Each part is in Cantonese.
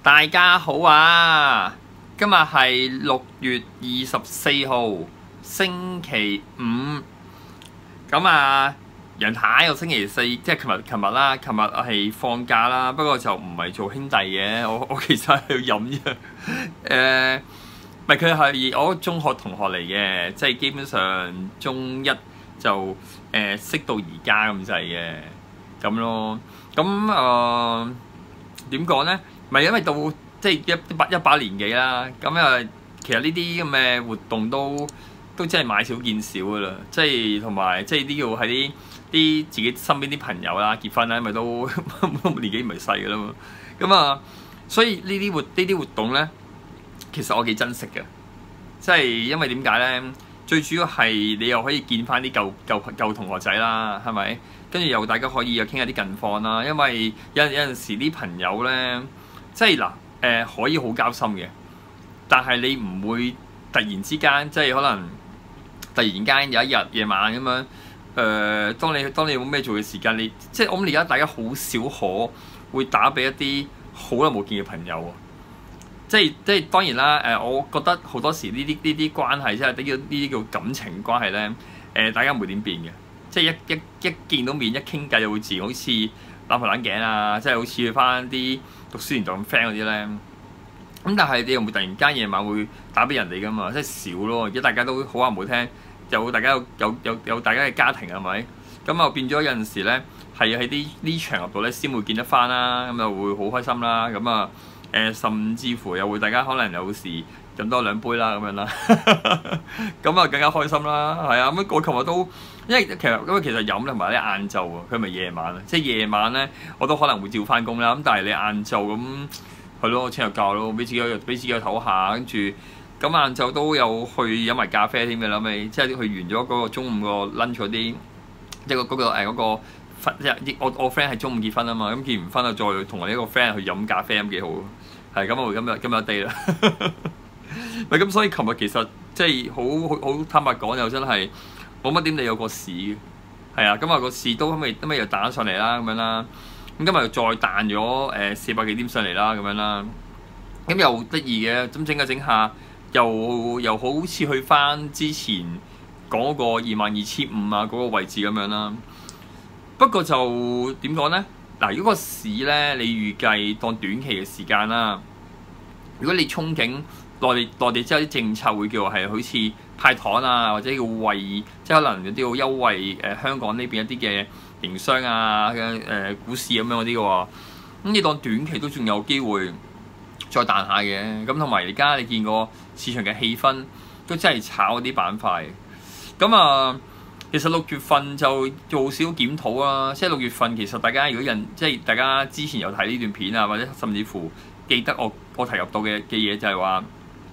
大家好啊！今日係6月24號，星期五。咁啊，楊太個星期四，即係琴日啦。琴日我係放假啦，不過就唔係做兄弟嘅。我其實係要飲啫。唔係佢係我中學同學嚟嘅，即係基本上中一就識到而家咁滯嘅咁咯。咁點講咧？唔係因為到即係一把年紀啦，咁其實呢啲咁嘅活動都真係買少見少噶啦，即係同埋即係都要喺啲自己身邊啲朋友啦結婚啦，因為都年紀唔係細噶啦嘛，咁所以呢啲活動咧，其實我幾珍惜嘅，即係因為點解咧？最主要係你又可以見翻啲舊同學仔啦，係咪？跟住又大家可以又傾下啲近況啦，因為有陣時啲朋友咧，即係可以好交心嘅，但係你唔會突然之間即係可能突然間有一日夜晚咁樣當你冇咩做嘅時間，你即係我諗而家大家好少可會打俾一啲好耐冇見嘅朋友喎。即係當然啦，我覺得好多時呢啲關係即係呢啲叫感情關係咧，大家唔會點變嘅，即係一見到面一傾偈就會自然好似攬頭攬頸啊，即係好似去翻啲讀書年代咁 friend 嗰啲咧。咁但係你又唔會突然間夜晚會打俾人哋噶嘛，即係少咯。而家大家都好話唔好聽，大家有大家嘅家庭係咪？咁變咗有陣時咧係喺呢場合度咧先會見得翻啦，咁就會好開心啦。咁甚至乎又會大家可能有時飲多兩杯啦咁樣啦，咁更加開心啦，係啊。咁我琴日都因為其實飲同埋啲晏晝啊，佢咪夜晚啊，即係夜晚咧我都可能會照翻工啦。咁但係你晏晝咁係咯，請日假咯，俾自己去唞下，跟住咁晏晝都有去飲埋咖啡添嘅啦，咪即係去完咗嗰個中午個 lunch 嗰啲，即係嗰個我 friend 係中午結婚啊嘛，咁結完婚啊再同我呢個 friend 去飲咖啡咁幾好，係咁我今日 day 啦，咪咁所以琴日其實即係好坦白講又真係冇乜點理有個市嘅，係啊，今日個市都尾又彈上嚟啦咁樣啦，咁今日又再彈咗400幾點上嚟啦咁樣啦，咁又得意嘅，咁整下又好似去翻之前講嗰個22,500啊嗰個位置咁樣啦。不過就點講咧？嗱，如果個市咧，你預計當短期嘅時間啦，如果你憧憬內地之後啲政策會叫係好似派糖啊，或者要惠，即係可能有啲好優惠香港呢邊一啲嘅營商啊股市咁樣嗰啲嘅喎，咁你當短期都仲有機會再彈下嘅。咁同埋而家你見個市場嘅氣氛都真係炒啲板塊，咁其實6月份就做少檢討啦，即係6月份其實大家如果即係大家之前有睇呢段片啊，或者甚至乎記得我提及到嘅嘢就係話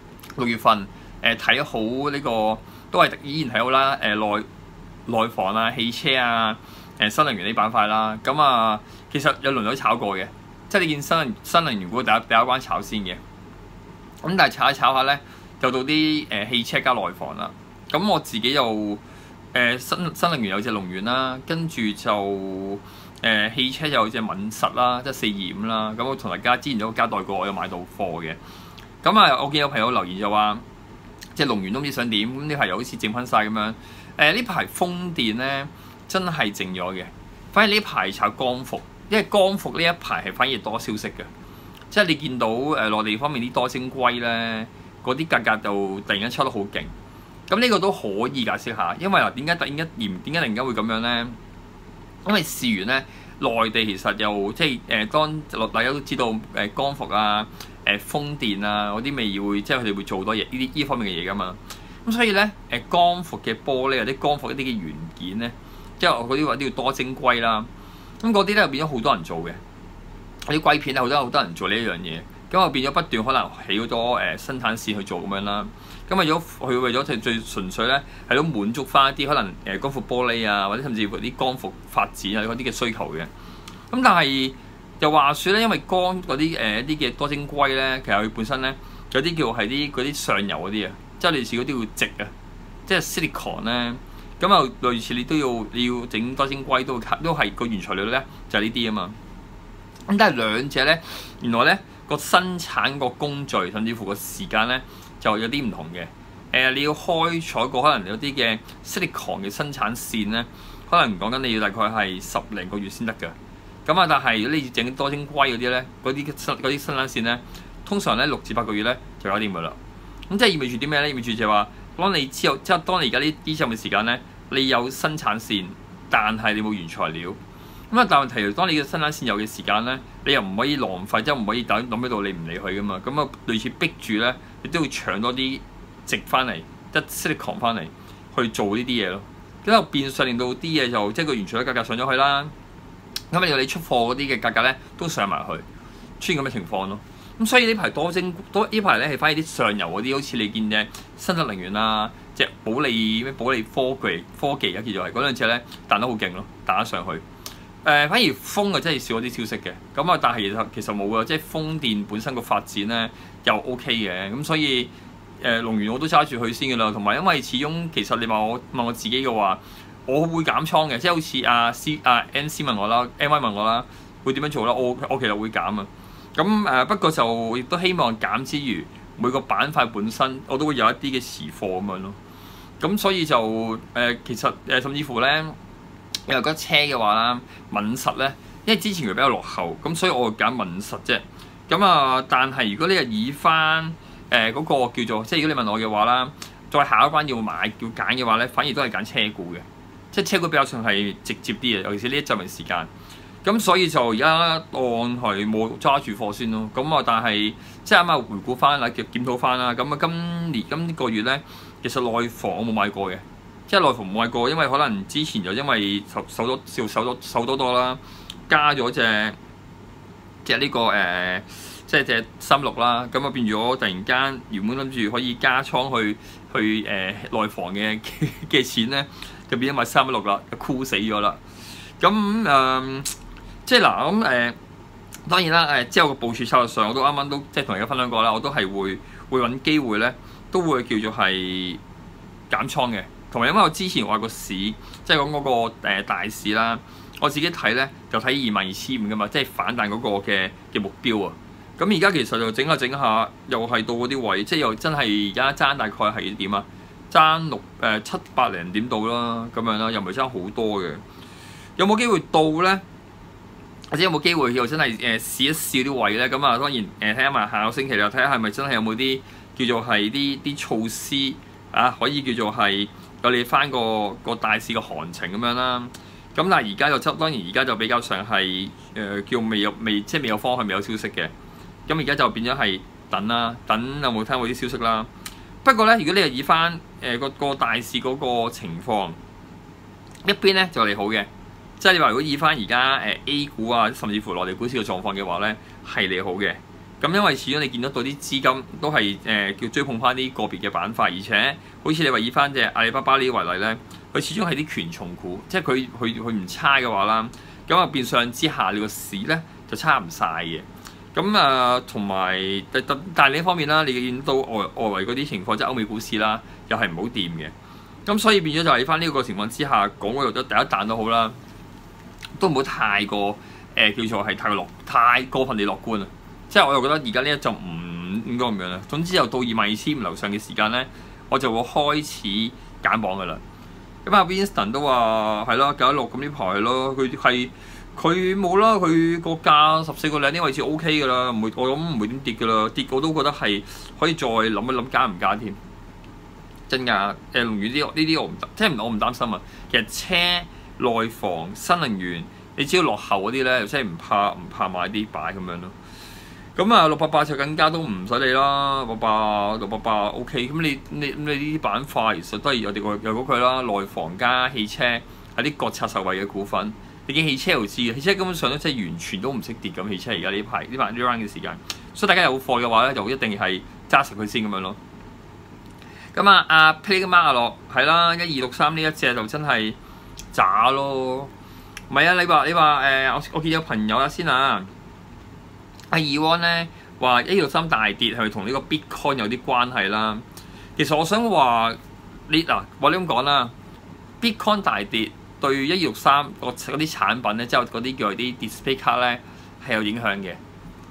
6月份睇好呢個都係依然睇好啦，內房啊、汽車啊、新能源呢板塊啦，咁其實有輪流炒過嘅，即係你見新能源股第一關炒先嘅，咁但係炒一炒下咧就到啲汽車加內房啦，咁我自己又新能源有隻龍源啦，跟住就汽車有隻敏實啦，即係425啦。咁我同大家之前都交代過，我有買到貨嘅。咁我見有朋友留言就話，即係龍源都唔知想點，咁呢排又好似剩翻晒咁樣。呢排風電咧真係靜咗嘅，反而呢排炒光伏，因為光伏呢一排係反而多消息嘅，即係你見到內地方面啲多晶硅咧，嗰啲價格就突然間抽得好勁。咁呢個都可以解釋下，因為點解突然間會咁樣咧？因為事緣咧，內地其實又即係當大家都知道光伏啊、風電啊嗰啲未會，即係佢哋會做多嘢呢方面嘅嘢噶嘛。咁所以咧光伏嘅玻璃或者光伏一啲嘅元件咧，即係嗰啲話都要多晶硅啦。咁嗰啲咧又變咗好多人做嘅，啲硅片咧好多人做呢一樣嘢，咁變咗不斷可能起好多生產線去做咁樣啦。咁佢為咗最純粹咧，係都滿足翻一啲可能光伏玻璃啊，或者甚至乎啲光伏發展啊嗰啲嘅需求嘅。咁但係又話説咧，因為光嗰啲一啲嘅多晶硅咧，其實佢本身咧有啲叫係嗰啲上游嗰啲啊，即係類似嗰啲叫矽啊，即係 silicon 咧。咁類似你要整多晶硅都係個原材料咧，就係呢啲啊嘛。咁但係兩者咧，原來咧個生產個工序甚至乎個時間咧就有啲唔同嘅。你要開採個可能有啲嘅 silicon 嘅生產線咧，可能講緊你要大概係10零個月先得㗎。咁啊，但係如果你整多晶硅嗰啲咧，嗰啲生產線咧，通常咧6至8個月咧就搞掂㗎啦。咁即係意味住啲咩咧？意味住就係話，當你之後即係當你而家呢啲咁嘅時間咧，你有生產線，但係你冇原材料。咁啊，但係問題，當你嘅生產線有嘅時間咧，你又唔可以浪費，即係唔可以等喺度你唔理佢㗎嘛。咁啊，類似逼住咧，你都要搶多啲值翻嚟，即係 silicon 翻嚟去做呢啲嘢咯。咁就變相令到啲嘢就即係個原材料價格上咗去啦。咁令到你出貨嗰啲嘅價格咧都上埋去，出現咁嘅情況咯。咁所以呢排呢排咧係反而啲上游嗰啲，好似你見嘅新特能源啊，即係保利科技啊，叫做係嗰兩隻咧彈得好勁咯，彈得上去。反而風啊真係少咗啲消息嘅。咁啊，但係其實冇啊，即係風電本身個發展咧又 OK 嘅。咁所以龍源我都揸住佢先㗎啦。同埋因為始終其實你問我自己嘅話，我會減倉嘅，即係好似NC 問我啦，NY 問我啦，會點樣做啦？我其實會減啊。咁不過就亦都希望減之餘，每個板塊本身我都會有一啲嘅持貨咁樣咯。咁所以就其實甚至乎咧，你話覺得車嘅話啦，敏實咧，因為之前佢比較落後，咁所以我會揀敏實啫。咁啊，但係如果你係以翻嗰個叫做，即係如果你問我嘅話啦，再下一關要揀嘅話咧，反而都係揀車股嘅，即係車股比較上係直接啲嘅，尤其是呢一陣嘅時間。咁所以就而家當係冇揸住貨先咯。咁啊，但係即係啱啱回顧翻啦，檢討翻啦。咁啊，今個月咧，其實內房我冇買過嘅，即係內房冇買過，因為可能之前就因為手多啦，加咗隻呢個即係隻36啦。咁啊變咗突然間原本諗住可以加倉去內房嘅錢咧，就變咗買316啦，就箍死咗啦。咁即係嗱，咁當然啦，之後個部署策略上，我都啱啱都即係同大家分享過啦，我都係會揾機會咧，都會叫做係減倉嘅。同埋因為我之前話個市，即係講嗰個大市啦，我自己睇咧就睇22,500噶嘛，即係反彈嗰個嘅目標啊。咁而家其實就整下，又係到嗰啲位，即係又真係而家爭大概係點啊？爭700零點到啦，咁樣啦，又唔係爭好多嘅。有冇機會到咧？或者有冇機會又真係試一試啲位咧？咁啊，當然睇下埋下個星期啦，睇下係咪真係有冇啲叫做係啲措施啊，可以叫做係有利翻個大市嘅行情咁樣啦。咁但係而家就當然而家就比較上係叫未有方向，未有消息嘅。咁而家就變咗係等啦，等有冇聽過啲消息啦。不過咧，如果你係以翻個大市嗰個情況，一邊咧就利好嘅。即係你話，如果以翻而家A 股啊，甚至乎內地股市嘅狀況嘅話咧，係利好嘅。咁因為始終你見得到啲資金都係叫追捧翻啲個別嘅板塊，而且好似你話以翻隻阿里巴巴呢啲為例咧，佢始終係啲權重股，即係佢唔差嘅話啦，咁啊變相之下你個市咧就差唔晒嘅。咁啊同埋但係另一方面啦，你見到外圍嗰啲情況，即係歐美股市啦，又係唔好掂嘅。咁所以變咗就喺翻呢個情況之下，港股又得第一彈都好啦。都唔好太過叫做係太過分地樂觀啊！即係我又覺得而家呢一陣唔應該咁樣啦。總之又到22,500樓上嘅時間咧，我就會開始減磅噶啦。咁阿 Winston 都話係咯，916咁呢排係咯，佢冇啦，佢個價14個零啲位置 OK 噶啦，我諗唔會點跌噶啦，跌我都覺得係可以再諗一諗加唔加添。真㗎，龍源呢啲我唔即係我唔擔心啊。其實車內房、新能源，你只要落後嗰啲咧，即係唔怕買啲擺咁樣咯。咁啊，688就更加都唔使理啦，688 OK。咁你呢啲板塊其實都係有嗰句啦，內房加汽車係啲國策受惠嘅股份。你見汽車又知嘅，汽車根本上咧即係完全都唔識跌咁。汽車而家呢排呢 round 嘅時間，所以大家有貨嘅話咧，就一定係揸實佢先咁樣咯。咁啊，阿 Playmark 落係啦，1263呢一隻就真係渣咯，唔係啊！你話我見有朋友啦先啊，阿 Ewan 咧話1263大跌係咪同呢個 Bitcoin 有啲關係啦？其實我想話話你咁講啦 ，Bitcoin 大跌對1263嗰啲產品咧，即係嗰啲叫做啲 display 卡咧係有影響嘅。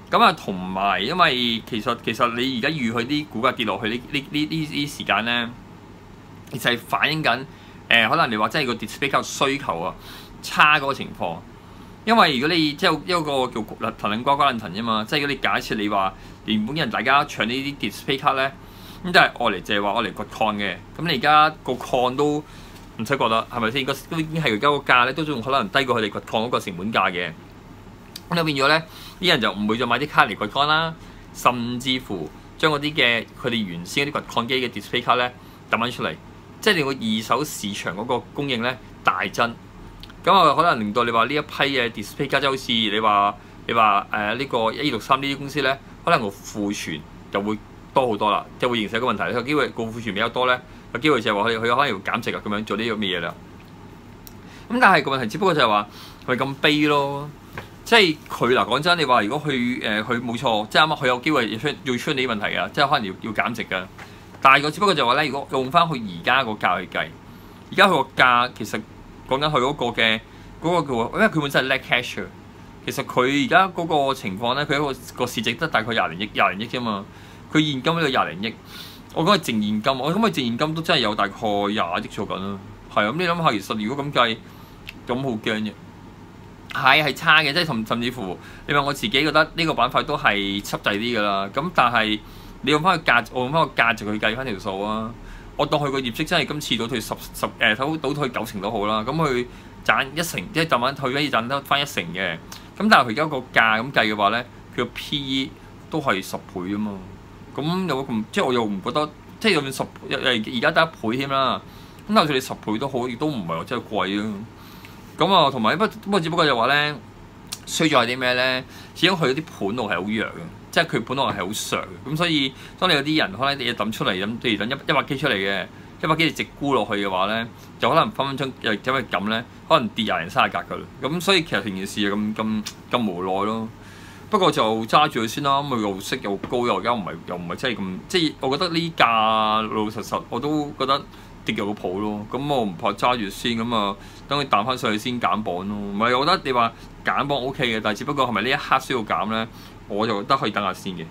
咁啊，同埋因為其實你而家預佢啲股價跌落去呢時間咧，其實係反映緊可能你話真係個 display 比較需求啊差嗰個情況。因為如果你即係一個叫騰騰瓜瓜騰啫嘛，即係如果你假設你話原本人大家搶呢啲 display 卡咧，咁都係愛嚟就係話愛嚟掘礦嘅。咁你而家個礦都唔使覺得係咪先？都已經係而家個價咧，都仲可能低過佢哋掘礦嗰個成本價嘅。咁就變咗咧，啲人就唔會再買啲卡嚟掘礦啦，甚至乎將嗰啲嘅佢哋原先嗰啲掘礦機嘅 display 卡咧抌翻出嚟，即係令個二手市場嗰個供應咧大增。咁啊，可能令到你話呢一批嘅 display 卡，即係好似你話呢個1263呢啲公司咧，可能個庫存就會多好多啦，就會形成一個問題。有機會個庫存比較多咧，有機會就係話佢可能要減值啊，咁樣做呢啲咁嘅嘢啦。咁但係個問題，只不過就係話佢咁悲咯，即係佢嗱講真，你話如果佢冇錯，即係啱啱佢有機會要出呢啲問題㗎，即係可能要減值㗎。但係個只不過就係話咧，如果用翻佢而家個價去計，而家佢個價其實。講緊佢嗰個嘅嗰個叫，因為佢本身係 net cash 嘅。其實佢而家嗰個情況咧，佢一個市值得大概廿零億啫嘛。佢現金呢度廿零億，我講係淨現金，我諗佢淨現金都真係有大概20億做緊啦。係咁，你諗下，其實如果咁計，咁好驚嘅。係差嘅，即係甚至乎，你話我自己覺得呢個板塊都係濕滯啲㗎啦。咁但係你用翻個價，我用翻個價值去計翻條數啊。我當佢個業績真係今次倒退倒退90%都好啦，咁佢賺1成，即係賺翻退可以賺得翻1成嘅。咁但係佢而家個價咁計嘅話咧，佢個 P/E 都係10倍啊嘛。咁有咁即係我又唔覺得，即係有10而家得1倍添啦。咁就算你10倍都好，亦都唔係話真係貴啊。咁啊，同埋不過只不過就話咧，衰在係啲咩咧？始終佢啲盤路係好弱嘅。即係佢本來係好常嘅，咁所以當你有啲人可能你嘢抌出嚟咁，譬如抌100K出嚟嘅，100K你直沽落去嘅話咧，就可能分鐘又因為咁咧，可能跌20、30格㗎啦。咁所以其實成件事就咁無奈咯。不過就揸住佢先啦，咁佢又息又高，又而家唔係真係咁，即係我覺得呢價老老實實我都覺得跌有個譜咯。咁我唔怕揸住先，咁啊等佢彈翻上去先減磅咯。唔係我覺得你話減磅 OK 嘅，但係只不過係咪呢一刻需要減咧？我就覺得可以等下先嘅。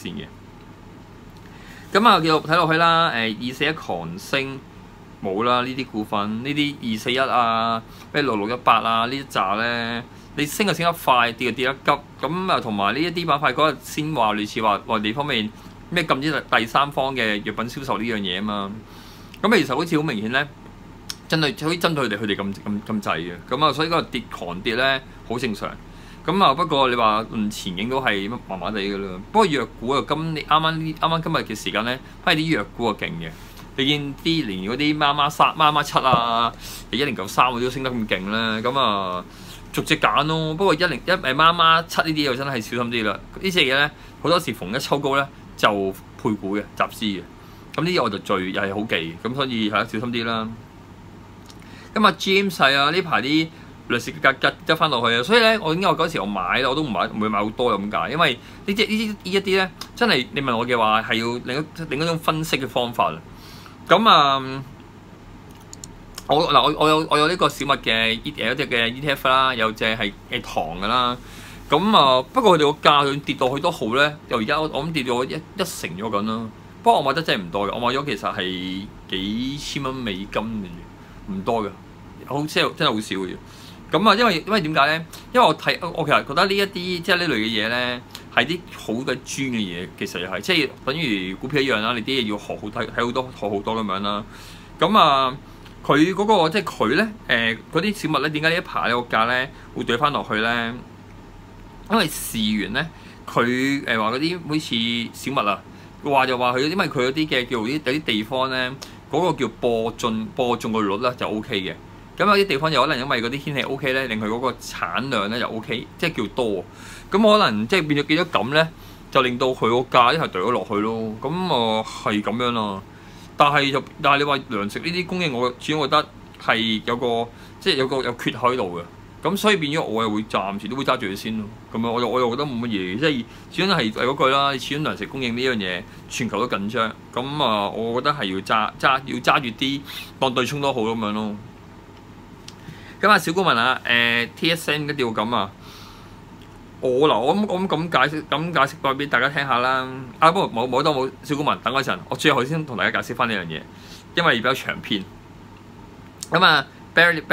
咁啊，繼續睇落去啦。241狂升冇啦，呢啲股份，呢啲241啊，咩6618啊，呢一紮咧，你升就升得快，跌就跌得急。咁啊，同埋呢一啲板塊嗰日先話類似話內地方面咩禁止第三方嘅藥品銷售呢樣嘢啊嘛。咁其實好似好明顯咧，可以針對佢哋咁滯嘅。咁啊，所以嗰個狂跌咧，好正常。咁啊，不過你話前景都係麻麻地嘅啦。不過藥股啊，啱啱今日嘅時間咧，反而啲藥股啊勁嘅。你見啲連嗰啲媽媽7啊，1093嗰啲都升得咁勁咧。咁啊，逐隻揀咯。不過媽媽7呢啲又真係小心啲啦。呢隻嘢咧，好多時逢一抽高咧就配股嘅集資嘅。咁呢啲我就又係好記，咁所以係小心啲啦。咁啊 James 係啊，呢排啲類似吉翻落去啊，所以咧我點解嗰時我買咧，我都唔會買好多咁解，因為呢一啲咧真係你問我嘅話係要另一種分析嘅方法啦。咁啊，我有呢個小麥嘅有隻嘅 ETF 啦，有隻係糖㗎啦。咁啊，不過佢哋個價跌到去都好咧，又而家我諗跌咗一成咗緊啦。不過我買得真係唔多嘅，我買咗其實係幾千蚊美金嘅，唔多嘅，真係好少嘅。咁啊，因為點解咧？因為我其實覺得呢一啲即係呢類嘅嘢咧，係啲好嘅專嘅嘢，其實又係即係等於股票一樣啦。你啲嘢要學好多咁樣啦。咁啊，佢嗰個即係佢咧嗰啲小麥咧，點解呢一排呢個價咧會對翻落去咧？因為事源咧，佢話嗰啲好似小麥啊，就話佢因為佢嗰啲嘅叫有啲地方咧，嗰個叫播種個率咧就 O K 嘅。咁有啲地方有可能因為嗰啲天氣 O K 咧，令佢嗰個產量咧就 O K，即係叫多。咁可能即係變咗咁咧，就令到佢個價一係掉咗落去咯。咁啊係咁樣啦。但係你話糧食呢啲供應，我始終覺得係有個有缺口喺度嘅。咁所以變咗我又會暫時都會揸住佢先咯。咁啊我又覺得冇乜嘢，即係始終係嗰句啦。始終糧食供應呢樣嘢，全球都緊張。咁啊，我覺得係要揸住啲當對沖都好咁樣咯。咁啊，小股民啊，TSM 一定要咁啊。 我咁解釋過俾大家聽下啦。不過冇小股民等我一陣，我最後先同大家解釋翻呢樣嘢，因為比較長篇。咁啊 Barry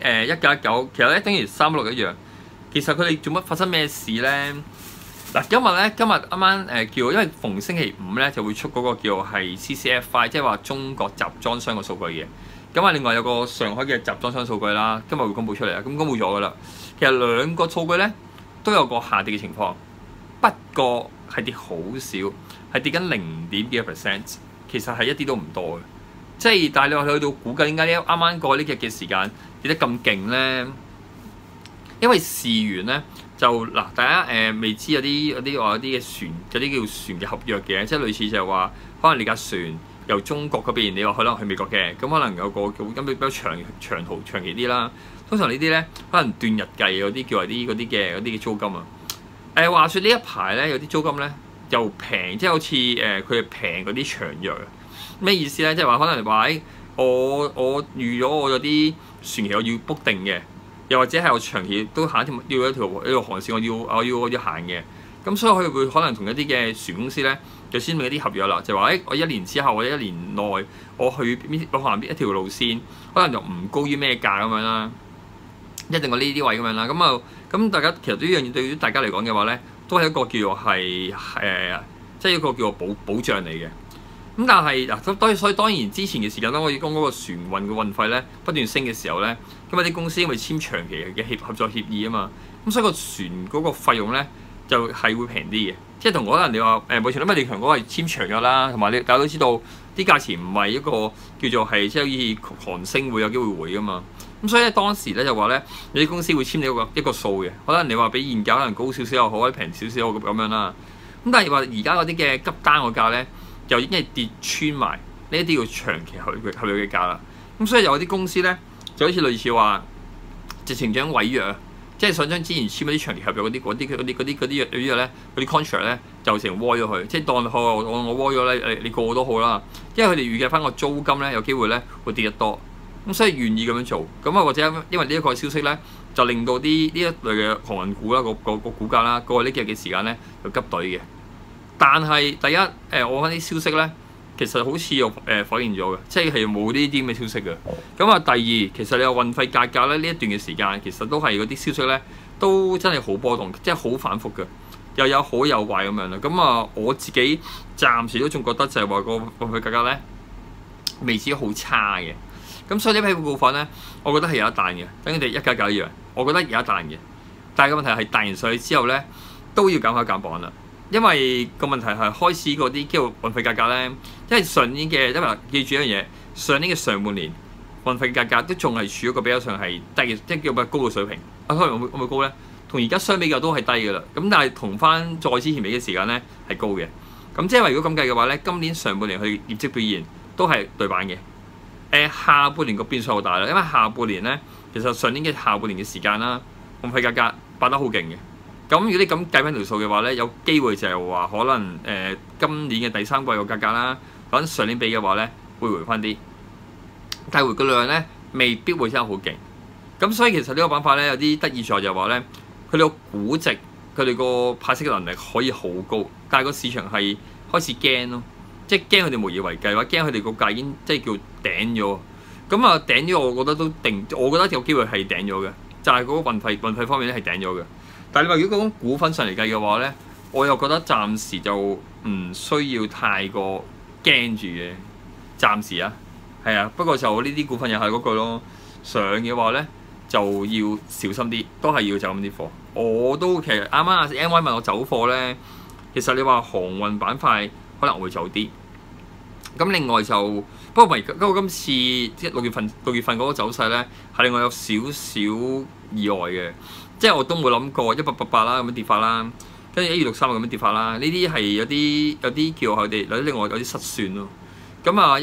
1919其實咧等於316一樣。其實佢哋做乜發生咩事咧？嗱，今日啱啱叫，因為逢星期五咧就會出嗰個叫係 CCFI， 即係話中國集裝箱嘅數據嘅。咁啊，另外有個上海嘅集裝箱數據啦，今日會公佈出嚟啦。咁公佈咗噶啦。其實兩個數據咧都有個下跌嘅情況，不過係跌好少，係跌緊0.幾個 %，其實係一啲都唔多嘅。即係但係你話去到估計點解呢啱啱過呢日嘅時間跌得咁勁咧？因為事緣咧就嗱，大家未知有啲嘅船，有啲叫船嘅合約嘅，即係類似就係話，可能你架船由中國嗰邊，你話可能去美國嘅，咁可能有個咁比較長期啲啦。通常呢啲咧可能斷日計嗰啲叫係嗰啲嘅租金啊。話説呢一排咧有啲租金咧又平，即係好似佢係平嗰啲長約啊。咩意思咧？即係話可能話我預咗我有啲船期我要 book 定嘅。又或者係我長期都行要一條航線，我要行嘅，咁所以佢會可能同一啲嘅船公司咧就簽訂一啲合約啦，就話我1年之後或者1年內我去我行邊一條路線，可能就唔高於咩價咁樣啦，一定我呢啲位咁樣啦，咁大家其實呢樣嘢對於大家嚟講嘅話咧，都係一個叫做係即係一個叫做保障嚟嘅。咁但係嗱，所以當然之前嘅時間，當我講嗰個船運嘅運費咧不斷升嘅時候咧，咁有啲公司因為簽長期嘅合作協議啊嘛，咁所以個船嗰個費用咧就係會平啲嘅，即係同可能你話目前因為李強嗰個係簽長約啦，同埋大家都知道啲價錢唔係一個叫做係即係好似韓星會有機會回噶嘛，咁所以咧當時咧就話咧有啲公司會簽你一個數嘅，可能你話比現價可能高少少又好，或者平少少咁樣啦，咁但係話而家嗰啲嘅急單個價咧，就已經係跌穿埋呢一啲叫長期合約嘅價啦，咁所以有啲公司咧就好似類似話直情將違約，即係想將之前簽嗰啲長期合約嗰啲約咧，嗰啲 contract 咧就成 void 咗佢，即係當我 void 咗咧，你個都好啦，因為佢哋預計翻個租金咧有機會咧會跌得多，咁所以願意咁樣做，咁或者因為呢一個消息咧就令到呢一類嘅航運股啦個股價啦過去呢幾日嘅時間咧就急隊嘅。但係第一我睇啲消息咧，其實好似又否認咗嘅，即係冇呢啲咁嘅消息嘅。咁啊，第二其實你話運費價格咧呢一段嘅時間，其實都係嗰啲消息咧都真係好波動，即係好反覆嘅，又有好有壞咁樣啦。咁啊，我自己暫時都仲覺得就係話個運費價格咧未至於好差嘅。咁所以呢批股份咧，我覺得係有一彈嘅，等佢哋199一樣，我覺得有一彈嘅。但係個問題係彈完上去之後咧，都要減開減磅啦。因為個問題係開始嗰啲叫運費價格咧，因為上年嘅，因為記住一樣嘢，上年嘅上半年運費價格都仲係處於一個比較上係低嘅，即係叫咩高嘅水平。可能會唔會高咧？同而家相比較都係低嘅啦。咁但係同翻再之前尾嘅時間咧係高嘅。咁即係話如果咁計嘅話咧，今年上半年佢業績表現都係對版嘅。下半年個變數好大啦，因為下半年咧其實上年嘅下半年嘅時間啦，運費價格擺得好勁嘅。咁如果你咁計翻條數嘅話咧，有機會就係話可能今年嘅第三季個價格啦，揾上年比嘅話咧，會回翻啲，但係回個量咧未必會真係好勁。咁所以其實呢個板塊咧有啲得意在就係話咧，佢哋個估值、佢哋個派息嘅能力可以好高，但係個市場係開始驚咯，即係驚佢哋無以為繼，或者驚佢哋個價已經即係叫頂咗。咁啊頂咗，我覺得都定，我覺得有機會係頂咗嘅，就係嗰個運費方面咧係頂咗嘅。但係你話如果講股份上嚟計嘅話咧，我又覺得暫時就唔需要太過驚住嘅，暫時啊，係啊。不過就呢啲股份又係嗰句咯，上嘅話咧就要小心啲，都係要走咁啲貨。我都其實啱啱阿 MY 問我走貨咧，其實你話航運板塊可能會走啲。咁另外就不過今次即係6月份嗰個走勢咧，係令我有少少意外嘅。即係我都冇諗過1888啦咁樣跌法啦，跟住1263咁樣跌法啦，呢啲係有啲叫佢哋另外有啲失算咯。咁啊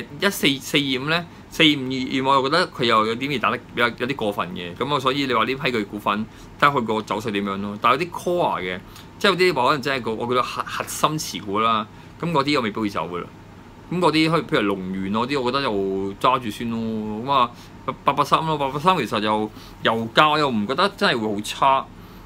1445咧4522，我又覺得佢又有啲打得有啲過分嘅。咁啊，所以你話呢批嘅股份睇下佢個走勢點樣咯。但係有啲 core 嘅，即係有啲話可能真係我覺得核心持股啦。咁嗰啲我未必會走噶啦。咁嗰啲譬如龍源嗰啲，我覺得又揸住先咯。咁啊883咯，883其實又價又唔覺得真係會好差。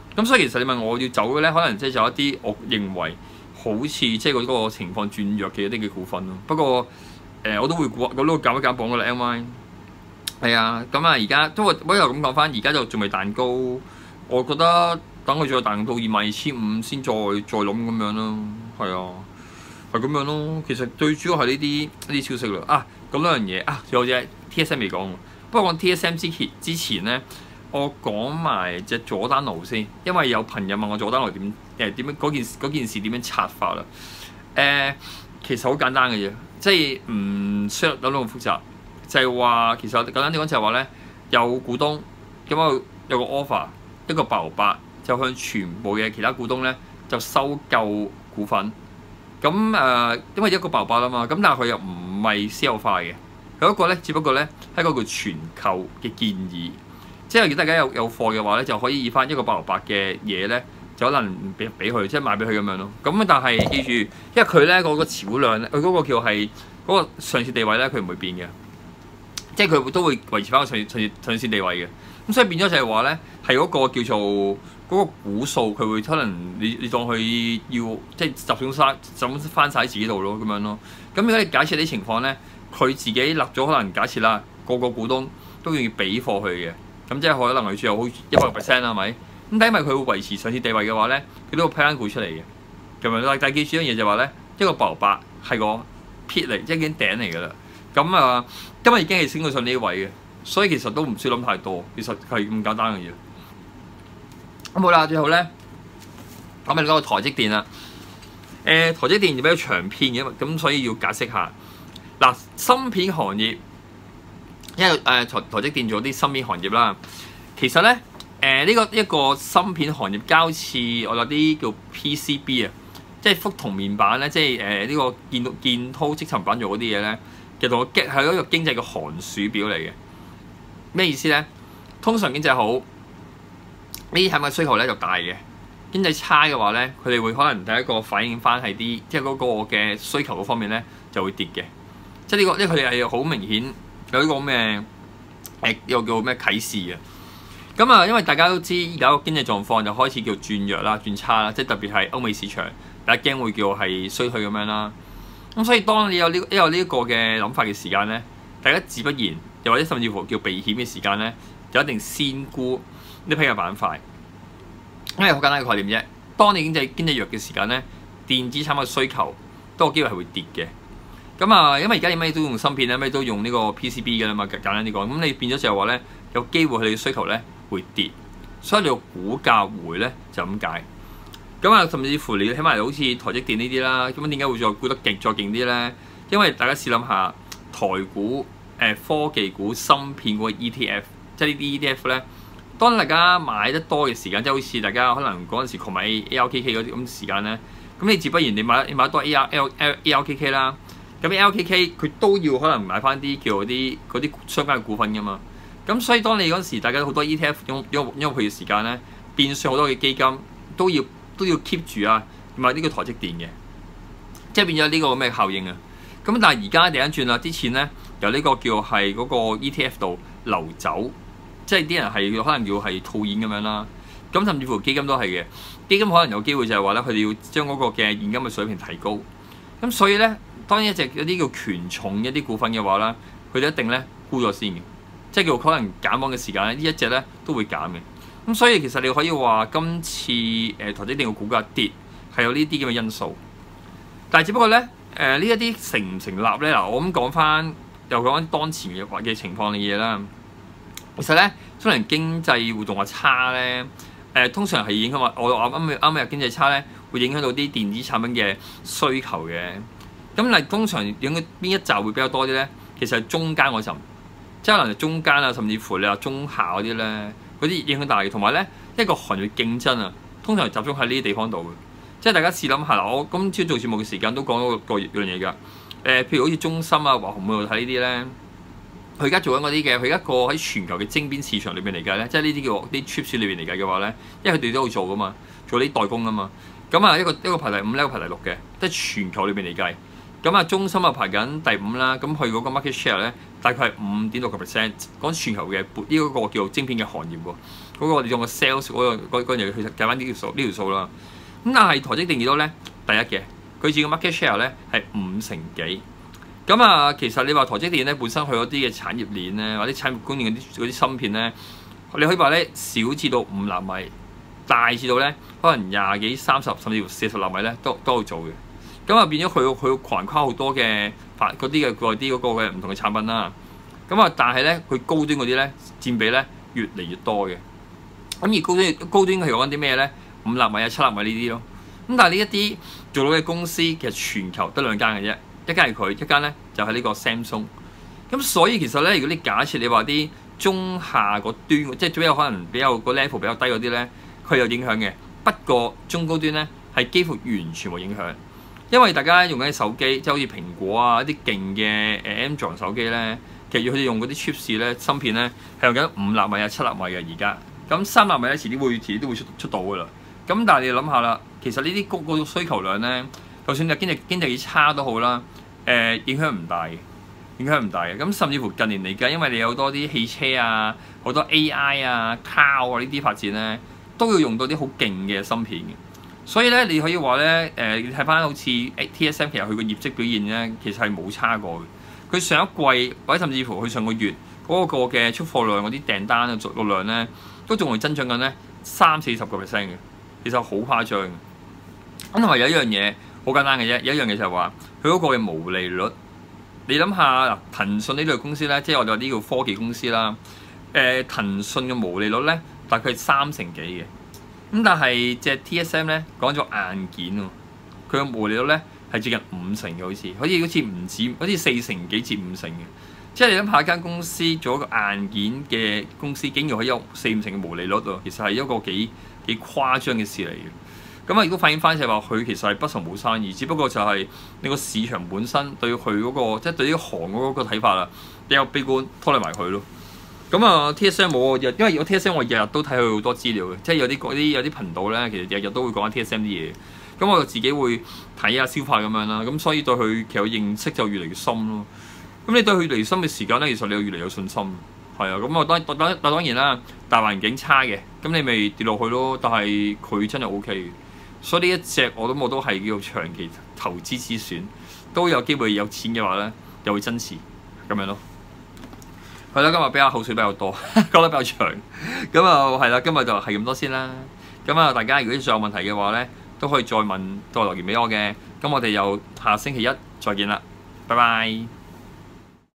咁所以其實你問我要走嘅咧，可能即係就一啲我認為好似即係嗰個情況轉弱嘅一啲嘅股份咯。不過我都會估，我都會減一減磅噶啦 MY。係啊，咁啊而家都我又咁講翻，而家就仲未彈高，我覺得等佢再彈到22,500先再諗咁樣咯。係啊，係咁樣咯。其實最主要係呢啲消息啦。啊，咁兩樣嘢啊，仲有隻 TSM 未講喎。不過講 TSM 之前咧，我講埋隻佐丹奴先，因為有朋友問我佐丹奴點樣嗰件事點樣拆法啦。其實好簡單嘅啫，即係唔需要諗到咁複雜。就係話其實簡單啲講就係話咧，有股東咁有個 offer， 一個8毫8就向全部嘅其他股東咧就收購股份。咁因為一個8毫8啊嘛，咁但係佢又唔係私有化嘅，佢一個咧只不過咧係一個叫全購嘅建議。即係如果大家有貨嘅話咧，就可以以翻一個8毫8嘅嘢咧，就可能俾佢，即係賣俾佢咁樣咯。咁但係記住，因為佢咧嗰個持股量咧，佢嗰個叫係嗰個上市地位咧，佢唔會變嘅。即係佢都會維持翻個上市地位嘅，咁所以變咗就係話咧，係嗰個叫做嗰個股數，佢會可能你當佢要即係集中翻晒喺自己度咯，咁樣咯。咁如果你假設啲情況咧，佢自己立咗可能假設啦，個股東都願意俾貨佢嘅，咁即係可能佢最後好100%啦，係咪？咁但係因為佢會維持上市地位嘅話咧，佢都會批翻股出嚟嘅，咁樣。但係記住一樣嘢就係話咧，一個8毫8係個 pit 嚟，即係已經頂嚟㗎啦。咁今日已經係升到上呢位嘅，所以其實都唔需要諗太多，其實係咁簡單嘅嘢。咁好啦，最後咧講埋嗰個台積電啦。台積電比較長篇嘅，咁所以要解釋下。嗱，芯片行業，因為台積電做啲芯片行業啦，其實咧一個芯片行業交似我有啲叫 PCB 啊，即係覆銅面板咧，即係呢個建滔積層板做嗰啲嘢咧。其實係一個經濟嘅寒暑表嚟嘅，咩意思咧？通常經濟好，呢啲產品需求咧就大嘅；經濟差嘅話咧，佢哋會可能第一個反映翻係啲即係嗰個嘅需求嗰方面咧就會跌嘅。即係呢個，因為佢哋係好明顯有呢個咩又叫咩啟示嘅。咁啊，因為大家都知而家個經濟狀況就開始叫轉弱啦、轉差啦，即係特別係歐美市場，大家驚會叫係衰退咁樣啦。咁所以當你有呢一個嘅諗法嘅時間咧，大家自不然又或者甚至乎叫避險嘅時間咧，就一定先沽呢批嘅板塊，因為好簡單嘅概念啫。當你經濟弱嘅時間咧，電子產品嘅需求都有機會係會跌嘅。咁因為而家你咩都用芯片咧，咩都用呢個 PCB 嘅啦嘛，簡單啲講，咁你變咗就係話咧，有機會佢哋嘅需求咧會跌，所以你個股價回咧就咁解。甚至乎你起碼好似台積電呢啲啦，咁點解會再沽得再勁啲咧？因為大家試諗下台股、科技股、芯片股嘅 ETF， 即係呢啲 ETF 咧，當大家買得多嘅時間，即係好似大家可能嗰陣時購買 ARKK 嗰啲咁時間咧，咁你自不然你買得多 ARKK 啦，咁 ARKK 佢都要可能買翻啲叫嗰啲相關嘅股份噶嘛。咁所以當你嗰陣時大家好多 ETF 用佢嘅時間咧，變相好多嘅基金都要 keep 住啊，買呢個台積電嘅，即係變咗呢個咁嘅效應啊。咁但係而家第一轉啦，啲錢咧由呢個叫係嗰個 ETF 度流走，即係啲人係可能要係套現咁樣啦。咁甚至乎基金都係嘅，基金可能有機會就係話咧，佢哋要將嗰個嘅現金嘅水平提高。咁所以咧，當一隻有啲叫權重一啲股份嘅話咧，佢哋一定咧沽咗先嘅，即係叫可能減磅嘅時間咧，呢一隻咧都會減嘅。咁所以其實你可以話今次台積電嘅股價跌係有呢啲咁嘅因素，但係只不過咧呢一啲成唔成立咧？嗱，我咁講翻又講翻當前嘅情況嘅嘢啦。其實咧，雖然經濟活動話差咧，通常係影響話我啱日經濟差咧，會影響到啲電子產品嘅需求嘅。咁但係通常影響邊一集會比較多啲咧？其實係中間嗰陣，即係可能係中間啊，甚至乎你話中下嗰啲咧。嗰啲影響大嘅，同埋咧一個行業競爭啊，通常集中喺呢啲地方度嘅。即係大家試諗下啦，我今朝做節目嘅時間都講到個樣嘢㗎。譬如好似中芯啊、華虹嗰度睇呢啲咧，佢而家做緊嗰啲嘅，佢一個喺全球嘅晶片市場裏邊嚟計咧，即係呢啲叫啲 chips 裏邊嚟計嘅話咧，因為佢哋都要做㗎嘛，做啲代工㗎嘛。咁一個排第5，一個排第6嘅，即係全球裏邊嚟計。 咁啊，中芯啊排緊第5啦，咁佢嗰個 market share 咧大概係5.6%，講全球嘅呢嗰個叫做晶片嘅行業喎，嗰、個你用個 sales 嗰樣嘢去計翻呢條數啦。咁但係台積電幾多咧？第一嘅，佢自己 market share 咧係5成幾。咁啊，其實你話台積電咧本身佢嗰啲嘅產業鏈咧，或者產業供應嗰啲芯片咧，你可以話咧小至到5納米，大至到咧可能20幾、30甚至乎40納米咧都有做嘅。咁啊變咗佢橫跨好多嘅嗰啲嘅嗰個嘅唔同嘅產品啦。咁啊，但係咧佢高端嗰啲咧佔比咧越嚟越多嘅。咁而高端係講緊啲咩咧？5納米啊、7納米呢啲咯。咁但係呢一啲做到嘅公司其實全球得2間嘅啫，一間係佢，一間咧就係呢個 Samsung。咁所以其實咧，如果你假設你話啲中下個端，即係比較可能比較個 level 比較低嗰啲咧，佢有影響嘅。不過中高端咧係幾乎完全冇影響。因為大家用緊啲手機，即係好似蘋果啊一啲勁嘅Android 手機咧，其實佢哋用嗰啲 chips 咧芯片咧係用緊5納米啊、7納米嘅而家。咁3納米咧遲啲都會出到噶啦。咁但係你諗下啦，其實呢啲高個需求量咧，就算係經濟幾差都好啦，影響唔大嘅，影響唔大嘅。咁甚至乎近年嚟計，因為你有多啲汽車啊、好多 AI 啊、Cloud 啊呢啲發展咧，都要用到啲好勁嘅芯片嘅。所以咧，你可以話咧，你睇翻好似 TSM， 其實佢個業績表現咧，其實係冇差過嘅。佢上一季或者甚至乎佢上個月嗰個嘅出貨量嗰啲訂單嘅個量咧，都仲係增長緊咧30-40%嘅，其實好誇張嘅。咁同埋有一樣嘢好簡單嘅啫，有一樣嘢就係話佢嗰個嘅毛利率。你諗下嗱，騰訊呢類公司咧，即係我哋話呢個科技公司啦，騰訊嘅毛利率咧大概係3成幾嘅。咁但係隻 TSM 咧講咗硬件喎，佢個毛利率咧係接近5成嘅，好似唔止，好似4成幾至5成嘅。即係你諗下一間公司做一個硬件嘅公司，竟然可以有4-5成嘅毛利率喎，其實係一個幾誇張嘅事嚟嘅。咁啊，亦都反映翻就係話佢其實係不愁冇生意，只不過就係你個市場本身對佢嗰個即係對呢行嗰個睇法啦，比較悲觀，拖累埋佢咯。咁啊 TSM 冇啊，因為有 TSM 我日日都睇佢好多資料嘅，即係有啲頻道咧，其實日日都會講緊 TSM 啲嘢。咁我就自己會睇下消化咁樣啦。咁所以對佢其實認識就越嚟越深咯。咁你對佢越嚟越深嘅時間咧，其實你就越嚟越有信心。係啊，咁啊當然啦，大環境差嘅，咁你咪跌落去咯。但係佢真係 OK 嘅，所以呢一隻我都係叫做長期投資之選，都有機會有錢嘅話咧，又會增持咁樣咯。係啦，今日比較口水比較多，講得比較長，咁啊係啦，今日就係咁多先啦。咁啊，大家如果仲有問題嘅話咧，都可以再留言俾我嘅。咁我哋又下星期一再見啦，拜拜。